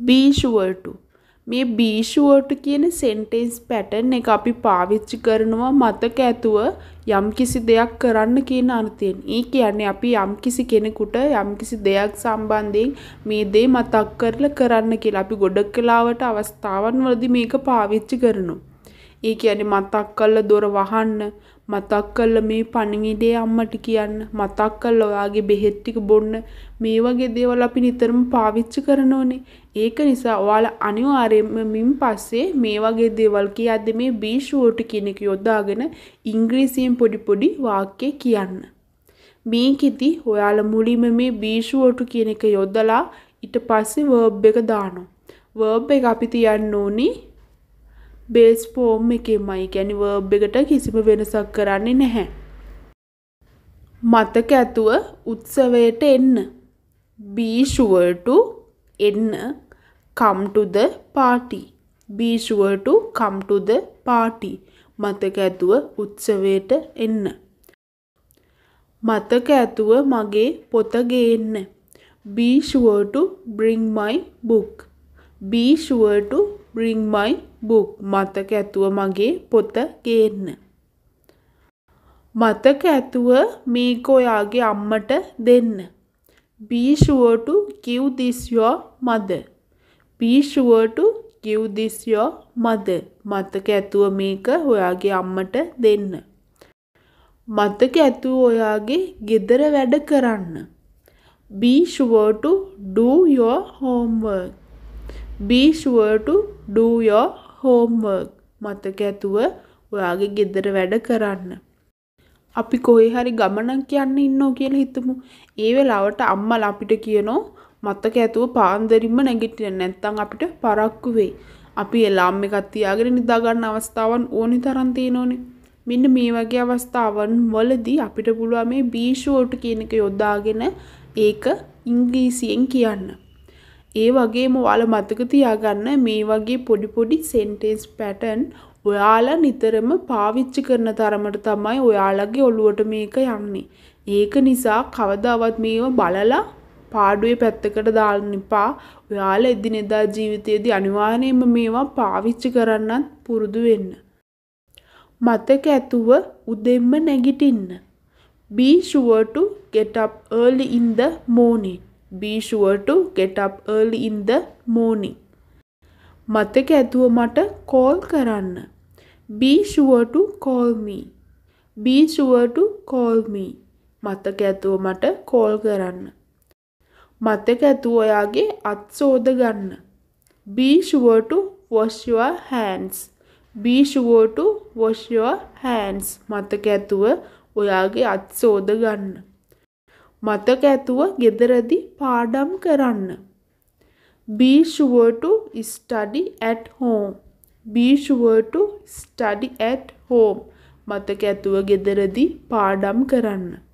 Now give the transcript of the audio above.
be sure to. මේ be sure to කියන sentence pattern එක අපි පාවිච්චි කරනවා මතක ඇතුව යම්කිසි දෙයක් කරන්න කියන අර්ථයෙන්. ඒ කියන්නේ අපි යම්කිසි කෙනෙකුට යම්කිසි දෙයක් සම්බන්ධයෙන් මේ දේ මතක් කරලා කරන්න කියලා. අපි ගොඩක් වෙලාවට අවස්ථාවන් වලදී මේක පාවිච්චි කරනවා. ඒ කියන්නේ මතක් කරලා දොර වහන්න, මතක් කරලා මේ පණිවිඩය අම්මට කියන්න, මතක් කරලා ඔයාගේ බෙහෙත් ටික බොන්න, මේ වගේ දේවල් අපි නිතරම පාවිච්චි කරනෝනේ. ඒක නිසා ඔයාලා අනිවාර්යයෙන්ම මින් පස්සේ මේ වගේ දේවල් කියද්දි මේ be sure to කියන එක යොදාගෙන ඉංග්‍රීසියෙන් පොඩි පොඩි වාක්‍ය කියන්න. මේකෙදි ඔයාලා මුලින්ම මේ be sure to කියන එක යොදලා ඊට පස්සේ verb එක දානවා. verb එක අපි තියන්න ඕනි base form එකෙමයි. කියන්නේ verb එකට කිසිම වෙනසක් කරන්නේ නැහැ. මතක ඇතුව උත්සවයට එන්න. be sure to එන්න. come to the party. be sure to come to the party. මතක ඇතුව උත්සවයට එන්න. මතක ඇතුව මගේ පොත ගේන්න. be sure to bring my book. be sure to bring my book. මතක ඇතුව මගේ පොත ගේන්න. මතක ඇතුව මේක ඔයාගේ අම්මට දෙන්න. be sure to give this your mother. be sure to give this your mother. මතක ඇතුව මේක ඔයාගේ අම්මට දෙන්න. මතක ඇතුව ඔයාගේ ගෙදර වැඩ කරන්න. be sure to do your homework. be sure to do your homework. මතක ඇතුව ඔයාගේ ගෙදර වැඩ කරන්න. අපි කොහේ හරි ගමනක් යන්න ඉන්නෝ කියලා හිතමු. ඒ වෙලාවට අම්මලා අපිට කියනෝ මතක ඇතුව පාන්දරින්ම නැගිටින්න නැත්නම් අපිට පරක්කු වෙයි. අපි එලාම් එකක් තියාගෙන නිදා ගන්න අවස්ථාවන් ඕනි තරම් තියෙනෝනේ. මෙන්න මේ වගේ අවස්ථාවන් වලදී අපිට පුළුවන් මේ be sure to කියන එක යොදාගෙන ඒක ඉංග්‍රීසියෙන් කියන්න. ඒ වගේම ඔයාලා මතක තියාගන්න මේ වගේ පොඩි පොඩි sentence pattern ඔයාලා නිතරම පාවිච්චි කරන තරමට තමයි ඔයාලගේ ඔළුවට මේක යන්නේ. ඒක නිසා කවදාවත් මේව බලලා පාඩුවේ පැත්තකට දාන්න එපා. ඔයාලා එදිනෙදා ජීවිතයේදී අනිවාර්යයෙන්ම මේවා පාවිච්චි කරන්නත් පුරුදු වෙන්න. මතක ඇතුව උදෙන්ම නැගිටින්න. be sure to get up early in the morning. be sure to get up early in the morning. මතක ඇතුව මට call කරන්න. be sure to call me. be sure to call me. මතක ඇතුව මට call කරන්න. මතක ඇතුව ඔයාගේ අත් සෝද ගන්න. be sure to wash your hands. be sure to wash your hands. මතක ඇතුව ඔයාගේ අත් සෝද ගන්න. මතක ඇතුව ගෙදරදී පාඩම් කරන්න. be sure to study at home. be sure to study at home. මතක ඇතුව ගෙදරදී පාඩම් කරන්න.